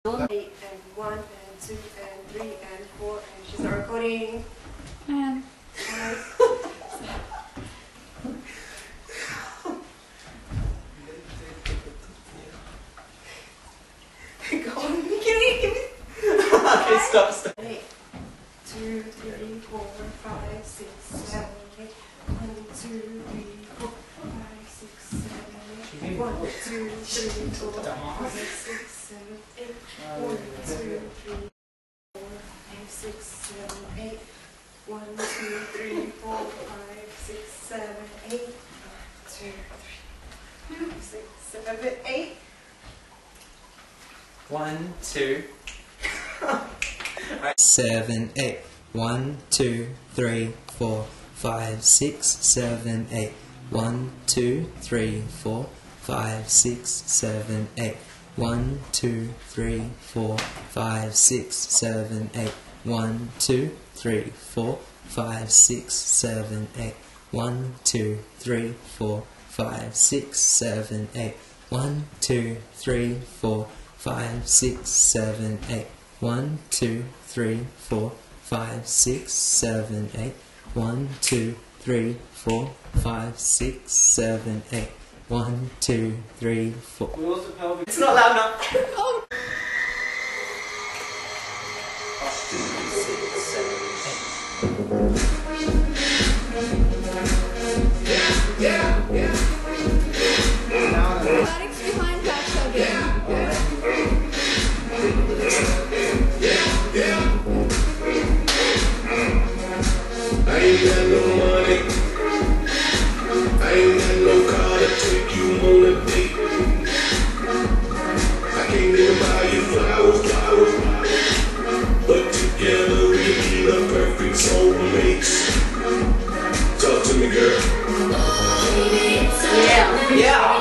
8 and 1 and 2 and 3 and 4 and she's not recording. And Go on, give me. Okay, stop. 8, 2, 3, 4, 5, 6, 7, 8. 1, 2, 3, 4, 5, 6, 7, 8. 1, 2, 3, 4, 5, 6, 7, 8. 1, 2, 3, 4, 5, 6, 7, 8. 1, 2, 3, 4, 5, 6, 7, 8. 1, 2, 3, 4, 5, 6, 7, 8. 1, 2. 7, 8. 1, 2, 3, 4, 5, 6, 7, 8. 1, 2, 3, 4, 5, 6, 7, 8. 1, 2, 3, 4, 5, 6, 7, 8. 1, 2, 3, 4, 5, 6, 7, 8. 1, 2, 3, 4, 5, 6, 7, 8. 1, 2, 3, 4, 5, 6, 7, 8. 1, 2, 3, 4, 5, 6, 7, 8. 1, 2, 3, 4, 5, 6, 7, 8. 1, 2, 3, 4. Wheels of pelvic. It's not loud enough. Oh. 6, 7, 8. Athletics behind that again. I ain't got no money. I ain't got no car to take you on a date. I can't even buy you flowers. But together we be the perfect soulmates. Talk to me, girl. Yeah.